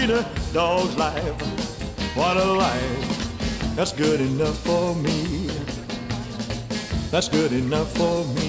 lead a dog's life. What a life. That's good enough for me. That's good enough for me.